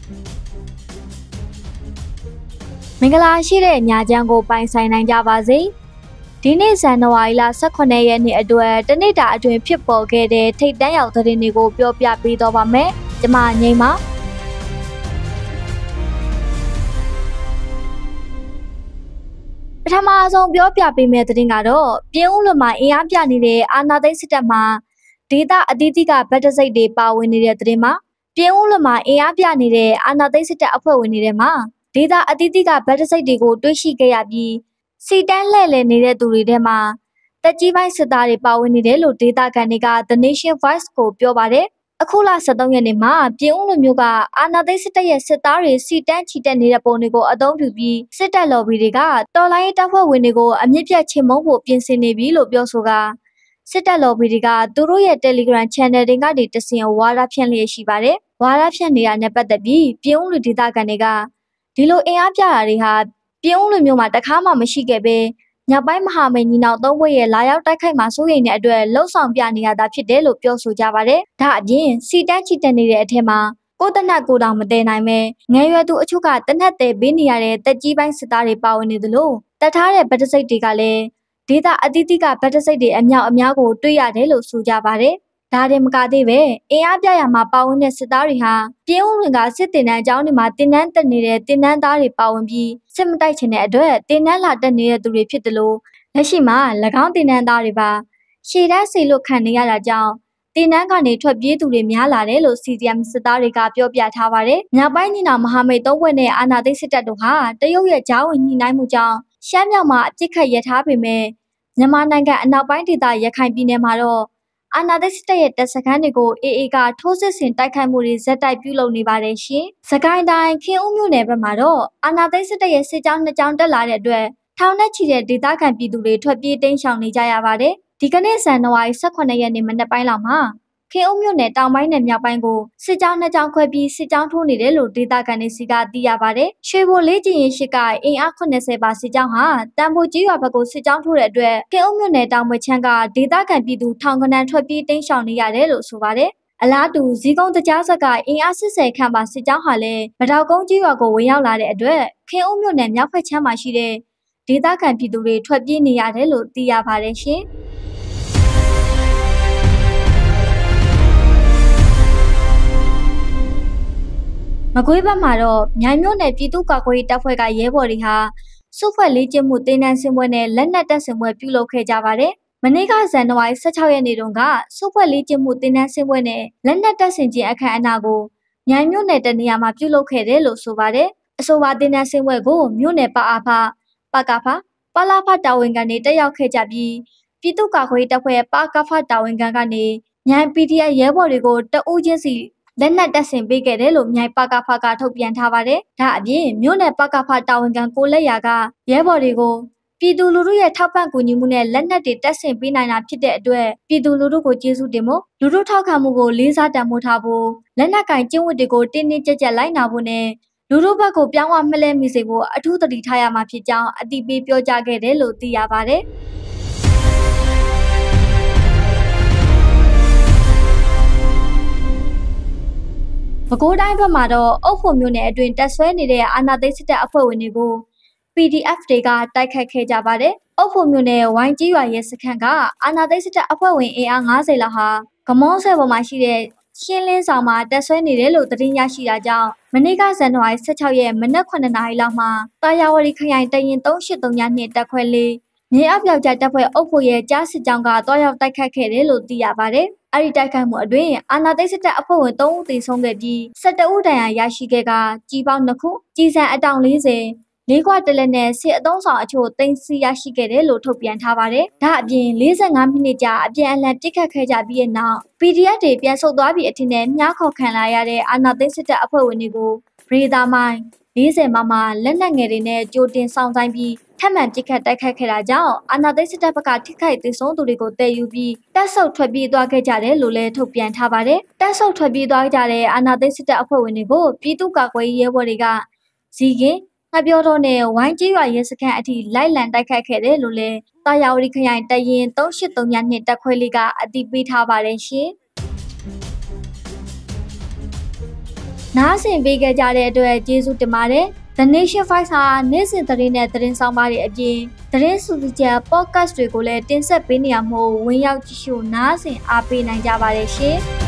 မင်္ဂလာရှိတဲ့ညချမ်းကိုပိုင်ဆိုင်နိုင်ကြပါစေ။ဒီနေ့ဇန်နဝါရီလ18ရက်နေ့အတွက်တနေ့တာအတွင်းဖြစ်ပေါ်ခဲ့တဲ့ထိပ်တန်းရောက်သတင်းတွေကိုပြောပြပေးတော့ပါမယ်။ကျွန်မငိမ့်ပါပထမဆုံးပြောပြပေးမယ့်သတင်းကတော့ပြင်းဦးလွန်မှာအင်အားပြနေတဲ့အာဏာသိမ်းစစ်တပ်မှဒေသအသီးသီးကဗတ်တစိတ်တွေပါဝင်နေတဲ့သတင်းမှာပြင်းဦးလွန်မှာအင်အားပြနေတဲ့အာဏာသိမ်းစစ်တပ်အဖွဲ့ဝင်တွေမှာဒေသအသီးသီးကဗတ်တစိတ်တွေကိုတွေ့ရှိခဲ့ရပြီးစီတန်းလှည့်လည်နေတဲ့သူတွေထဲမှာတက်ကြီးပိုင်းစစ်သားတွေပါဝင်နေတယ်လို့ဒေသခံတွေက The Nation Voice ကိုပြောပါတယ်။အခုလ23ရက်နေ့မှာပြင်းဦးလွန်မျိုးကအာဏာသိမ်းစစ်တပ်ရဲ့စစ်သားတွေစီတန်းချီတက်နေတဲ့ပုံတွေကိုအသုံးပြုပြီးစစ်တပ်လော်ဘီတွေကတော်လိုင်းတပ်ဖွဲ့ဝင်တွေကိုအမြင့်ပြတ်ချေမှုန်းဖို့ပြင်ဆင်နေပြီလို့ပြောဆိုကစစ်တပ်လော်ဘီတွေကသူတို့ရဲ့ Telegram Channel တွေကနေတဆင့်ဝါဒဖြန့်လျက်ရှိပါတယ်။ဝါဒဖြန့်နေရတဲ့ပတ်သက်ပြီးပြင်းဦးလူဒေသခံတွေကဒီလိုအင်အားပြတာတွေဟာပြင်းဦးလူမျိုးမှာတခါမှမရှိခဲ့ပဲမြောက်ပိုင်းမဟာမိတ်ညီနောင်သုံးဘွဲ့ရဲ့လာရောက်တိုက်ခိုက်မှာစိုးရိမ်တဲ့အတွက်လှုပ်ဆောင်ပြနေရတာဖြစ်တယ်လို့ပြောဆိုကြပါတယ်။ဒါအပြင်စီတန်းချီတက်နေတဲ့အထက်မှာကိုတနတ်ကိုတောင်မတည်နိုင်ပဲငယ်ရွယ်သူအချို့ကတနတ်တဲပေးနေရတဲ့တက်ကြီးပိုင်းစစ်သားတွေပါဝင်နေသလိုတတ်ထားတဲ့ဗတ်တစိတ်တွေကလည်းဒေသအသီးသီးကဗတ်တစိတ်တွေအမြောက်အများကိုတွေ့ရတယ်လို့ဆိုကြပါတယ်။ဒါတင်မကသေးပဲအင်အားပြရမှာပါဝင်တဲ့စစ်သားတွေဟာပြင်းဦးဝင်ကစစ်တင်တန်းအကြောင်းတွေမှာတင်တန်းတက်နေတဲ့တင်တန်းသားတွေပါဝင်ပြီးစစ်မတိုက်ချင်တဲ့အတွက်တင်တန်းလာတက်နေတဲ့သူတွေဖြစ်တယ်လို့လက်ရှိမှာ၎င်းတင်တန်းသားတွေပါရှေ့တန်းစီလွတ်ခံနေရတာကြောင့်တင်တန်းကနေထွက်ပြေးသူတွေများလာတယ်လို့ CDM စစ်သားတွေကပြောပြထားပါတယ်။မြောက်ပိုင်းညီနောင်မဟာမိတ်သုံးဘွဲ့နဲ့အာဏာသိမ်းစစ်တပ်တို့ဟာတရုတ်ရဲ့ကြားဝင်ညှိနှိုင်းမှုကြောင့်ရှမ်းမြောက်မှာအပြစ်ခတ်ရထားပေမဲ့မြန်မာနိုင်ငံအနောက်ပိုင်းဒေသရခိုင်ပြည်နယ်မှာတော့အာဏာသိမ်းစစ်တပ်ရဲ့တပ်စခန်းတွေကိုAAကထိုးစစ်ဆင်တိုက်ခိုက်မှုတွေဇက်တိုက်ပြုလုပ်နေပါတယ်ရှင်။စကိုင်းတိုင်းခင်ဦးမြို့နယ်ဘက်မှာတော့အာဏာသိမ်းစစ်တပ်ရဲ့စစ်ကြောင်းနှစ်ကြောင်းတက်လာတဲ့အတွက်ထောင်နဲ့ချီတဲ့ဒေသခံပြည်သူတွေထွက်ပြေးတိမ်းရှောင်နေကြရပါတယ်။ဒီကနေ့ဇန်နဝါရီ18ရက်နေ့မနက်ပိုင်းလောက်မှာခင်ဦးမြို့နယ်တောင်ပိုင်းနဲ့မြောက်ပိုင်းကိုစစ်ကြောင်းနှစ်ကြောင်းခွဲပြီးစစ်ကြောင်းထိုးနေတယ်လို့ဒေသခံတွေစီကသိရပါတယ်။ရွှေဘိုလေးကျင်ရင်ရှိကအင်အား80ပါစစ်ကြောင်းဟာတန်ဖိုကြီးရွာဘက်ကိုစစ်ကြောင်းထိုးတဲ့အတွက်ခင်ဦးမြို့နယ်တောင်ဘက်ခြမ်းကဒေသခံပြည်သူထောင်ကနန်းထွက်ပြေးတိမ်းရှောင်နေရတယ်လို့ဆိုပါတယ်။အလားတူဇီးကုန်းတကြားဆက်ကအင်အား80ခန့်ပါစစ်ကြောင်းဟာလည်းမတော်ကုန်းကြီးရွာကိုဝင်ရောက်လာတဲ့အတွက်ခင်ဦးမြို့နယ်မြောက်ဘက်ခြမ်းမှာရှိတဲ့ဒေသခံပြည်သူတွေထွက်ပြေးနေရတယ်လို့သိရပါတယ်ရှင်။မကွေးဘက်မှာတော့မြိုင်မြို့နယ်ပြည်သူ့ကာကွယ်ရေးတပ်ဖွဲ့ကရဲဘော်တွေဟာစုဖွဲ့လေးကျင်းမှုတင်းနှန်းစင်ပွဲနဲ့လက်နက်တပ်ဆင်ပွဲပြုလုပ်ခဲ့ကြပါတယ်။မနေ့ကဇန်နဝါရီ16ရက်နေ့တုန်းကစုဖွဲ့လေးကျင်းမှုတင်းနှန်းစင်ပွဲနဲ့လက်နက်တပ်ဆင်ခြင်းအခမ်းအနားကိုမြိုင်မြို့နယ်တနေရာမှာပြုလုပ်ခဲ့တယ်လို့ဆိုပါတယ်။အဆိုပါတင်းနှန်းစင်ပွဲကိုမြို့နယ်ပအားဖပကဖပလာဖတာဝန်ခံတွေတက်ရောက်ခဲ့ကြပြီးပြည်သူ့ကာကွယ်ရေးတပ်ဖွဲ့ပကဖတာဝန်ခံကနေမြိုင် PDF ရဲဘော်တွေကိုတအူးချင်းစီလက်နက်တပ်ဆင်ပေးခဲ့တယ်လို့မြိုင်ပကဖကထုတ်ပြန်ထားပါတယ်။ဒါအပြင်မြို့နယ်ပကဖတာဝန်ခံကိုလက်ရာကရဲဘော်တွေကိုပြည်သူလူထုရဲ့ထောက်ပံ့ကူညီမှုနဲ့လက်နက်တွေတပ်ဆင်ပေးနိုင်တာဖြစ်တဲ့အတွက်ပြည်သူလူထုကိုကျေးဇူးတင်ဖို့လူထုထောက်ခံမှုကိုလေးစားတန်ဖိုးထားဖို့လက်နက်ကင်ကျင့်ဝတ်တွေကိုတင်းတင်းကြပ်ကြပ်လိုက်နာဖို့နဲ့လူထုဘက်ကိုပြောင်းဝမလဲမိစေဖို့အထူးသတိထားရမှာဖြစ်ကြောင်းအသိပေးပြောကြားခဲ့တယ်လို့သိရပါတယ်။ပဲခူးတိုင်းဘက်မှာတော့အုပ်ဖို့မြို့နယ်အတွင်းတပ်ဆွဲနေတဲ့အာဏာသိမ်းစစ်တပ်အဖွဲ့ဝင်တွေကို PDF တွေကတိုက်ခိုက်ခဲ့ကြပါတယ်။အုပ်ဖို့မြို့နယ်ဝိုင်းကြီးရွာရဲစခန်းကအာဏာသိမ်းစစ်တပ်အဖွဲ့ဝင်အင်အား90လောက်ဟာဂမောဆဲပေါ်မှာရှိတဲ့ရှင်းလင်းဆောင်မှာတပ်ဆွဲနေတယ်လို့သတင်းရရှိတာကြောင့်မနေ့ကဇန်နဝါရီ16ရက်မနက်9:00နာရီလောက်မှာတာယာဝတီခရိုင်တရင်383ည2တပ်ခွဲလေးမြေအပြောက်ကျတပ်ဖွဲ့အုပ်ဖို့ရဲ့ကြားစစ်ကြောင်းကတွားရောက်တိုက်ခတ်ခဲ့တယ်လို့သိရပါတယ်။အဲ့ဒီတိုက်ခိုက်မှုအတွင်းအာဏာသိမ်းစစ်တပ်အဖွဲ့ဝင်3ဦးသေဆုံးခဲ့ပြီး17ဦးဒဏ်ရာရရှိခဲ့ကကြီးပေါင်း2ခုကြီးစံအတောင်40လေးခွတလက်နဲ့စစ်အုံဆောင်အချို့သိမ်းဆည်းရရှိခဲ့တယ်လို့ထုတ်ပြန်ထားပါတယ်။ဒါအပြင်45မိနစ်ကြာအပြန်အလှန်ပစ်ခတ်ခဲ့ကြပြီးတဲ့နောက် PDF တွေပြန်ဆုတ်သွားပြီးအထင်နဲ့မြားခေါ်ခံလာရတဲ့အာဏာသိမ်းစစ်တပ်အဖွဲ့ဝင်တွေကိုရေဒါမိုင်း40မမလက်နက်ငယ်တွေနဲ့ကြိုတင်ဆောင်ဆိုင်ပြီးထပ်မံပစ်ခတ်တိုက်ခိုက်ခဲ့တာကြောင့်အာဏာသိမ်းစစ်တပ်ဘက်ကထိခိုက်သေဆုံးသူတွေကိုတည်ယူပြီးတပ်ဆုပ်ထွက်ပြေးသွားခဲ့ကြတယ်လို့လည်းထုတ်ပြန်ထားပါတယ်။တပ်ဆုပ်ထွက်ပြေးသွားကြတဲ့အာဏာသိမ်းစစ်တပ်အဖွဲ့ဝင်တွေကိုပြည်သူ့ကာကွယ်ရေးရဲဘော်တွေကဇီကင်ငှပြောတော့နဲ့ဝိုင်းကြီးရွာရဲစခန်းအထိလိုက်လံတိုက်ခိုက်ခဲ့တယ်လို့လည်းတာယာဝတီခရိုင်တရင်383ည2တပ်ခွဲလေးကအသိပေးထားပါတယ်ရှင်။နားဆင်ပေးခဲ့ကြတဲ့အတွက်ကျေးဇူးတင်ပါတယ်။ The Nation Voice ဟာနေ့စဉ်သတင်းနဲ့သတင်းဆောင်ပါတွေအပြင်သတင်းစုစည်းချက် podcast တွေကိုလည်းတင်ဆက်ပေးနေရမို့ဝင်ရောက်ကြည့်ရှုနားဆင်အားပေးနိုင်ကြပါတယ်ရှင်။